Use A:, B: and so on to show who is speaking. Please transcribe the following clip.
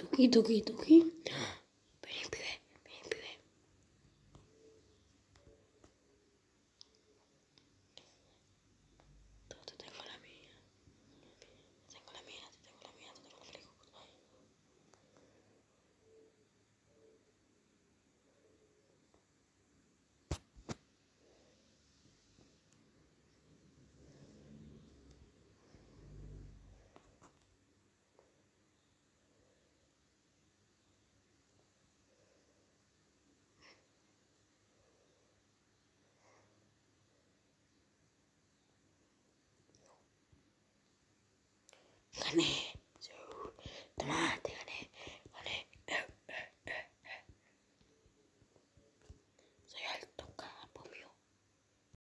A: Tuki, tuki, tuki. Vení, pibe, vení, pibe. Te tengo la mía. Te tengo la mía, te tengo la mía, te tengo la feliz. Gané.